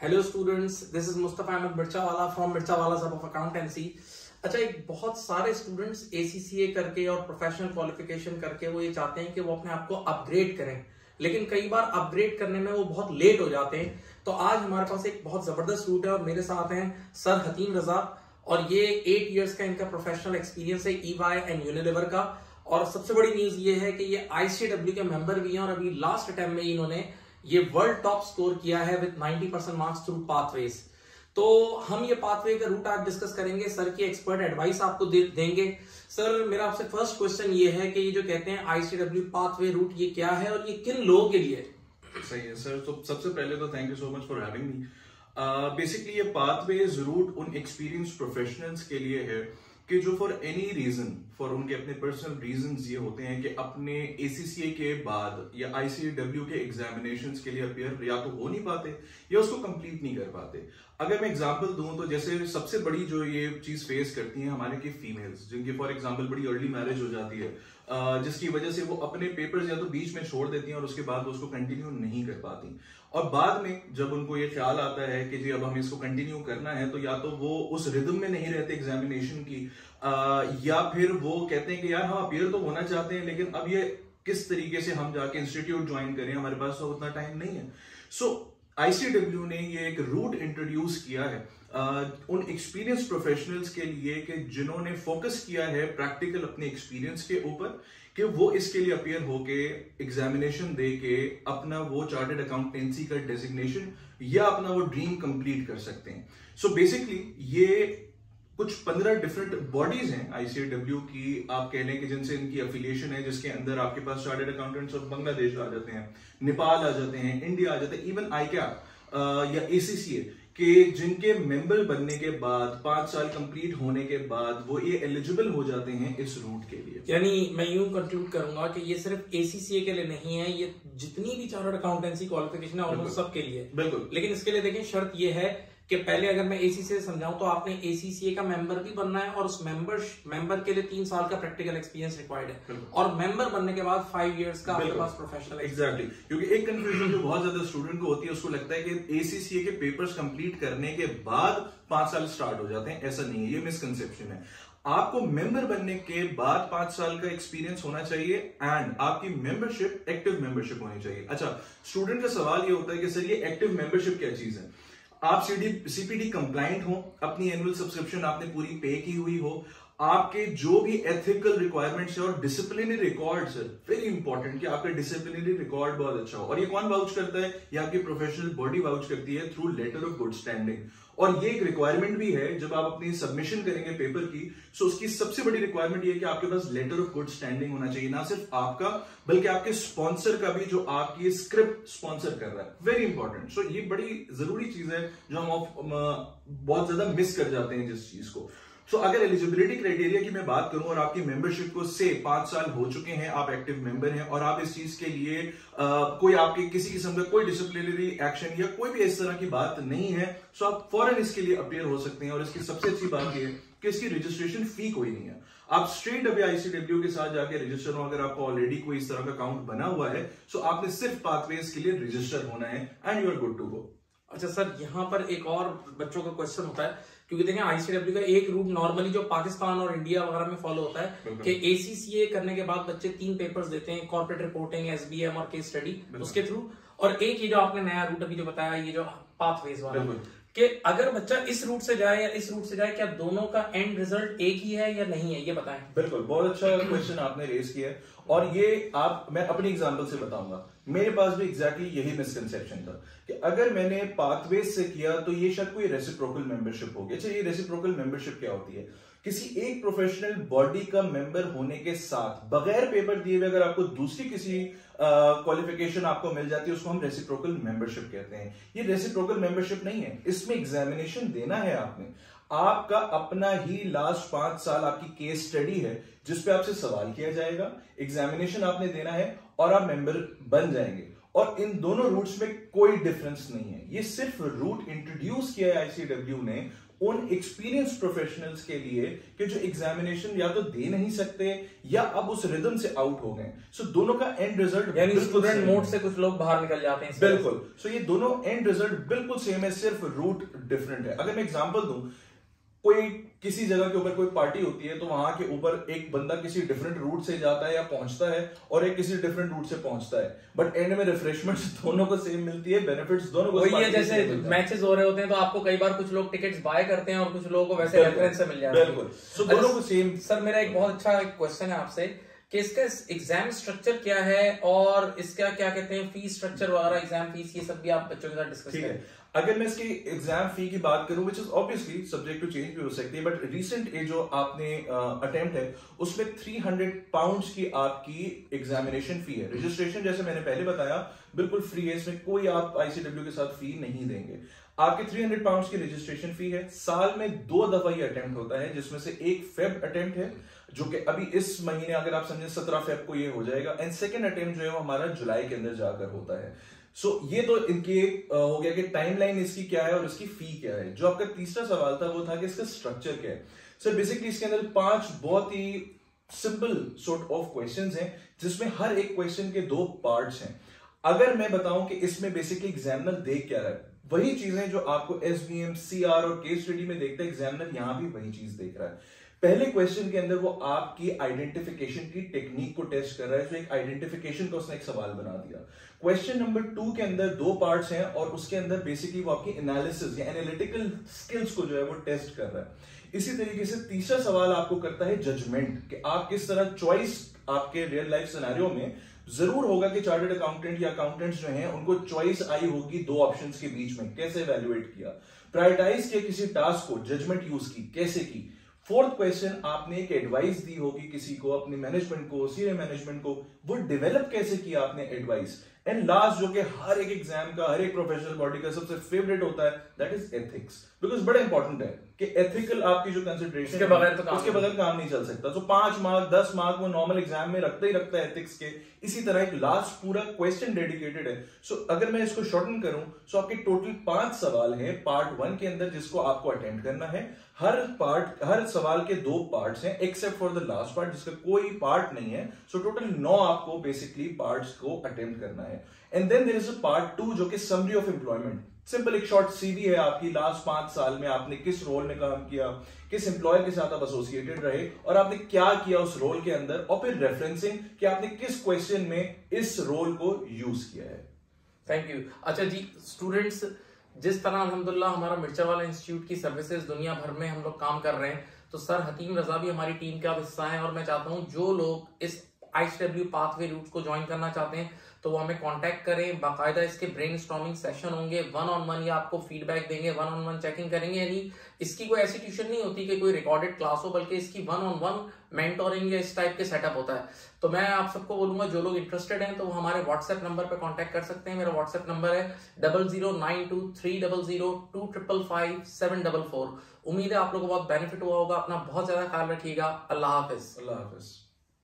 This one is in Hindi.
Hello students, this is Mustafa Ahmad Mirchawala from Mirchawala Sahab of accountancy. अच्छा, एक बहुत सारे स्टूडेंट्स एसीसीए करके और प्रोफेशनल क्वालिफिकेशन करके वो ये चाहते हैं कि वो अपने आप को अपग्रेड करें, लेकिन कई बार अपग्रेड करने में वो बहुत लेट हो जाते हैं। तो आज हमारे पास एक बहुत जबरदस्त रूट है और मेरे साथ हैं सर हकीम रजा, और ये 8 इयर्स का इनका प्रोफेशनल एक्सपीरियंस है EY एंड यूनिलीवर का। और सबसे बड़ी न्यूज ये है कि ये ICW के मेंबर भी हैं और अभी लास्ट अटेम्प्ट में इन्होंने ये वर्ल्ड टॉप स्कोर किया है विद 90% मार्क्स थ्रू पाथवेज। तो हम ये पाथवे का रूट आज डिस्कस करेंगे, सर की एक्सपर्ट एडवाइस आपको देंगे। सर, मेरा आपसे फर्स्ट क्वेश्चन ये है कि ये जो कहते हैं ICW पाथवे रूट, ये क्या है और ये किन लोगों के लिए? सही है सर। तो सबसे पहले तो thank you so much for having me. Basically ये पाथवेज रूट उन एक्सपीरियंस प्रोफेशनल्स के लिए है कि जो फॉर एनी रीजन, फॉर उनके अपने पर्सनल रीजंस ये होते हैं कि अपने ACCA के बाद या ICW के एग्जामिनेशंस के लिए अपियर या तो हो नहीं पाते या उसको कंप्लीट नहीं कर पाते। अगर मैं एग्जांपल दूं तो जैसे सबसे बड़ी जो ये चीज फेस करती हैं हमारे की फीमेल्स, जिनकी फॉर एग्जांपल बड़ी अर्ली मैरिज हो जाती है, जिसकी वजह से वो अपने पेपर्स या तो बीच में छोड़ देती हैं और उसके बाद उसको कंटिन्यू नहीं कर पाती। और बाद में जब उनको ये ख्याल आता है कि जी अब हमें इसको कंटिन्यू करना है, तो या तो वो उस रिदम में नहीं रहते एग्जामिनेशन की, या फिर वो कहते हैं कि यार हम अपियर तो होना चाहते हैं, लेकिन अब ये किस तरीके से हम जाके इंस्टीट्यूट ज्वाइन करें, हमारे पास तो उतना टाइम नहीं है। सो ICW ने ये एक रूट इंट्रोड्यूस किया है उन एक्सपीरियंस प्रोफेशनल्स के लिए कि जिन्होंने फोकस किया है प्रैक्टिकल अपने एक्सपीरियंस के ऊपर, कि वो इसके लिए अपियर होके एग्जामिनेशन दे के अपना वो चार्टर्ड अकाउंटेंसी का डेजिग्नेशन या अपना वो ड्रीम कंप्लीट कर सकते हैं। सो बेसिकली ये कुछ 15 डिफरेंट बॉडीज हैं ICW की, आप कह लें कि जिनसे इनकी एफिलिएशन है, जिसके अंदर आपके पास चार्टर्ड अकाउंटेंट्स और बांग्लादेश आ जाते हैं, नेपाल आ जाते हैं, इंडिया आ जाते हैं, इवन ICAP या ACCA के जिनके मेंबर बनने के बाद 5 साल कंप्लीट होने के बाद वो ये एलिजिबल हो जाते हैं इस रूट के लिए। यानी मैं यूं कंक्लूड करूंगा कि ये सिर्फ ACCA के लिए नहीं है, ये जितनी भी चार्टर्ड अकाउंटेंसी क्वालिफिकेशन है ऑलमोस्ट सब के लिए। बिल्कुल। लेकिन इसके लिए देखें, शर्त ये है कि पहले अगर मैं ACCA से समझाऊं तो आपने ACCA का मेंबर भी बनना है और उस मेंबर के लिए 3 साल का प्रैक्टिकल एक्सपीरियंस रिक्वायर्ड है, और मेंबर बनने के बाद 5 इयर्स का आपके पास प्रोफेशनल। एग्जैक्टली, क्योंकि एक कंफ्यूजन जो बहुत ज्यादा स्टूडेंट को होती है, उसको लगता है कि ACCA के पेपर्स कंप्लीट करने के बाद 5 साल स्टार्ट हो जाते हैं। ऐसा नहीं है, ये मिसकंसेप्शन है। आपको मेंबर बनने के बाद 5 साल का एक्सपीरियंस होना चाहिए एंड आपकी मेंबरशिप एक्टिव मेंबरशिप होनी चाहिए। अच्छा, स्टूडेंट का सवाल ये होता है कि सर ये एक्टिव मेंबरशिप क्या चीज है? आप CPD कंप्लाइंट हो, अपनी एनुअल सब्सक्रिप्शन आपने पूरी पे की हुई हो, आपके जो भी एथिकल रिक्वायरमेंट्स है और डिसिप्लिनरी रिकॉर्ड्स है, वेरी इंपॉर्टेंट कि आपका डिसिप्लिनरी रिकॉर्ड बहुत अच्छा हो। और ये कौन वाउच करता है? ये आपकी प्रोफेशनल बॉडी वाउच करती है through letter of good standing. और ये एक रिक्वायरमेंट भी है जब आप अपनी सबमिशन करेंगे पेपर की, सो उसकी सबसे बड़ी रिक्वायरमेंट ये है कि आपके पास लेटर ऑफ गुड स्टैंडिंग होना चाहिए, ना सिर्फ आपका बल्कि आपके स्पॉन्सर का भी, जो आपकी स्क्रिप्ट स्पॉन्सर कर रहा है। Very important. सो ये बड़ी जरूरी चीज है जो हम बहुत ज्यादा मिस कर जाते हैं जिस चीज को। सो अगर एलिजिबिलिटी क्राइटेरिया की मैं बात करूं और आपकी मेंबरशिप को से 5 साल हो चुके हैं, आप एक्टिव मेंबर हैं और आप इस चीज के लिए कोई आपके किसी किस्म का कोई डिसिप्लिनरी एक्शन या कोई भी इस तरह की बात नहीं है, सो आप फौरन इसके लिए अपियर हो सकते हैं। और इसकी सबसे अच्छी बात यह है कि इसकी रजिस्ट्रेशन फी कोई नहीं है। आप स्ट्रेट अवे ICW के साथ जाके रजिस्टर हो। अगर आपको ऑलरेडी कोई इस तरह का अकाउंट बना हुआ है, सो आपने सिर्फ पाथवेज के लिए रजिस्टर होना है and you are good to go. अच्छा सर, यहाँ पर एक और बच्चों का क्वेश्चन होता है, क्योंकि देखें ICW का एक रूट नॉर्मली जो पाकिस्तान और इंडिया वगैरह में फॉलो होता है कि ACCA करने के बाद बच्चे 3 पेपर्स देते हैं, कॉर्पोरेट रिपोर्टिंग, SBM और केस स्टडी, उसके थ्रू। और एक ये जो आपने नया रूट अभी जो बताया, ये जो पाथवेज वाला, कि अगर बच्चा इस रूट से जाए या इस रूट से जाए, क्या दोनों का एंड रिजल्ट एक ही है या नहीं है, ये बताएं। बिल्कुल, बहुत अच्छा क्वेश्चन आपने रेज किया है और ये मैं अपनी एग्जांपल से बताऊंगा। मेरे पास भी एग्जैक्टली यही मिसकंसेप्शन था कि अगर मैंने पाथवेज से किया तो ये शायद कोई रेसिप्रोकल मेंबरशिप होगी। अच्छा, ये रेसिप्रोकल मेंबरशिप क्या होती है? किसी एक प्रोफेशनल बॉडी का मेंबर होने के साथ बगैर पेपर दिए हुए अगर आपको दूसरी किसी क्वालिफिकेशन आपको मिल जाती है, उसको हम रेसिप्रोकल मेंबरशिप कहते हैं। ये रेसिप्रोकल मेंबरशिप नहीं है, इसमें एग्जामिनेशन देना है आपने। आपका अपना ही लास्ट 5 साल आपकी केस स्टडी है जिसपे आपसे सवाल किया जाएगा, एग्जामिनेशन आपने देना है और आप मेंबर बन जाएंगे। और इन दोनों रूट्स में कोई डिफरेंस नहीं है। ये सिर्फ रूट इंट्रोड्यूस किया है ICW ने उन एक्सपीरियंस प्रोफेशनल्स के लिए कि जो एग्जामिनेशन या तो दे नहीं सकते या अब उस रिदम से आउट हो गए। सो दोनों का एंड रिजल्ट यानी स्टूडेंट मोड से कुछ लोग बाहर निकल जाते हैं। बिल्कुल। सो ये दोनों एंड रिजल्ट बिल्कुल सेम है, सिर्फ रूट डिफरेंट है। अगर मैं एग्जांपल दूं, कोई किसी जगह के ऊपर कोई पार्टी होती है तो वहां के ऊपर एक बंदा किसी डिफरेंट रूट से जाता है या पहुंचता है और एक किसी डिफरेंट रूट से पहुंचता है, बट एंड में रिफ्रेशमेंट्स दोनों को सेम मिलती है, बेनिफिट्स दोनों को। वही है, जैसे मैचेस हो रहे होते हैं तो आपको कई बार कुछ लोग टिकट्स बाय करते हैं और कुछ लोगों को वैसे रेफरेंस से मिल जाता है। बिल्कुल। सो दोनों को सेम। सर मेरा एक बहुत अच्छा क्वेश्चन है आपसे कि इसका एग्जाम स्ट्रक्चर क्या है और इसका क्या कहते हैं फीस स्ट्रक्चर वगैरह, एग्जाम फीस, ये सब भी आप बच्चों के साथ डिस्कस करें। अगर मैं इसकी एग्जाम फी की बात करूं, which is obviously subject to change भी हो सकती है, बट रिसेंट ये जो आपने अटेम्प्ट है उसमें 300 पाउंड्स की आपकी एग्जामिनेशन फी है। रजिस्ट्रेशन जैसे मैंने पहले बताया बिल्कुल फ्री है, इसमें कोई आप ICW के साथ फी नहीं देंगे। आपके 300 पाउंड्स की रजिस्ट्रेशन फी है। साल में 2 दफा ये अटेम्प्ट होता है, जिसमें से एक फेब अटेम्प्ट है जो कि अभी इस महीने अगर आप समझे 17 फेब को ये हो जाएगा, एंड सेकेंड अटेम्प्ट जो है वो हमारा जुलाई के अंदर जाकर होता है। सो ये तो इनके हो गया कि टाइमलाइन इसकी क्या है और इसकी फी क्या है। जो आपका तीसरा सवाल था वो था कि इसका स्ट्रक्चर क्या है। सर बेसिकली इसके अंदर 5 बहुत ही सिंपल सॉर्ट ऑफ क्वेश्चंस हैं, जिसमें हर एक क्वेश्चन के 2 पार्ट्स हैं। अगर मैं बताऊं कि इसमें बेसिकली एग्जामिनर देख क्या रहा है, वही चीजें जो आपको SBM, CR और केस स्टडी में देखते हैं, एग्जामिनर यहां भी वही चीज देख रहा है। पहले क्वेश्चन के अंदर वो आपकी आइडेंटिफिकेशन की टेक्निक को टेस्ट कर रहा है, तो एक आइडेंटिफिकेशन का उसने एक सवाल बना दिया। क्वेश्चन नंबर 2 के अंदर 2 पार्ट्स हैं और उसके अंदर बेसिकली वो आपकी एनालिसिस या एनालिटिकल स्किल्स को जो है वो टेस्ट कर रहा है। इसी तरीके से तीसरा सवाल आपको करता है जजमेंट, कि आप किस तरह चॉइस, आपके रियल लाइफ सिनेरियो में जरूर होगा कि चार्टर्ड अकाउंटेंट या अकाउंटेंट्स जो हैं उनको चॉइस आई होगी 2 ऑप्शंस के बीच में, कैसे इवैल्यूएट किया, प्रायोरिटाइज किया किसी टास्क को, जजमेंट यूज की, कैसे की। फोर्थ क्वेश्चन, आपने एक एडवाइस दी होगी किसी को, अपने मैनेजमेंट को, सीनियर मैनेजमेंट को, वो डेवलप कैसे किया आपने एडवाइस। एंड लास्ट जो कि हर एक एग्जाम का, हर एक प्रोफेशनल बॉडी का सबसे फेवरेट होता है, दैट इज एथिक्स, बिकॉज बड़ा इंपॉर्टेंट है कि एथिकल आपकी जो कंसिडरेशन उसके बगैर काम नहीं चल सकता। तो 5 मार्क 10 मार्क वो नॉर्मल एग्जाम में रखता ही रखता है एथिक्स के। इसी तरह एक लास्ट पूरा क्वेश्चन डेडिकेटेड है। सो अगर मैं इसको शॉर्टन करूं, सो आपके टोटल 5 सवाल हैं पार्ट 1 के अंदर, जिसको आपको अटेम्प्ट करना है। हर सवाल के 2 पार्ट्स हैं, except for the last part जिसका कोई पार्ट नहीं है। सो टोटल 9 आपको बेसिकली पार्ट्स को अटेम्प्ट करना है। And then there is a part 2 जो कि समरी ऑफ एम्प्लॉयमेंट, सिंपल एक शॉर्ट CV है आपकी, लास्ट 5 साल में आपने किस रोल में काम किया, किस एम्प्लॉयर के साथ आप एसोसिएटेड रहे और आपने क्या किया उस रोल के अंदर, और फिर रेफरेंसिंग कि आपने किस क्वेश्चन में इस रोल को यूज किया है। Thank you. अच्छा जी स्टूडेंट्स, जिस तरह अल्हम्दुलिल्लाह हमारा मिर्चावाला इंस्टीट्यूट की सर्विसेज दुनिया भर में हम लोग काम कर रहे हैं, तो सर हकीम रजा भी हमारी टीम का हिस्सा है और मैं चाहता हूं जो लोग इस ICW पाथवे रूट को ज्वाइन करना चाहते हैं तो वो हमें कांटेक्ट करें। बाकायदा इसके ब्रेनस्टॉर्मिंग सेशन होंगे, 1-on-1 या आपको फीडबैक देंगे, 1-on-1 चेकिंग करेंगे। यानी इसकी कोई ऐसी ट्यूशन नहीं होती कि कोई रिकॉर्डेड क्लास हो, बल्कि इसकी 1-on-1 मेंटोरिंग या इस टाइप के सेटअप होता है। तो मैं आप सबको बोलूंगा जो लोग इंटरेस्टेड हैं तो वो हमारे व्हाट्सएप नंबर पर कॉन्टेक्ट कर सकते हैं। मेरा व्हाट्सएप नंबर है 00923002555744। उम्मीद है आप लोगों को बहुत बेनिफिट हुआ होगा। अपना बहुत ज्यादा ख्याल रखिएगा। अल्लाह हाफिज। अल्लाह हाफिज।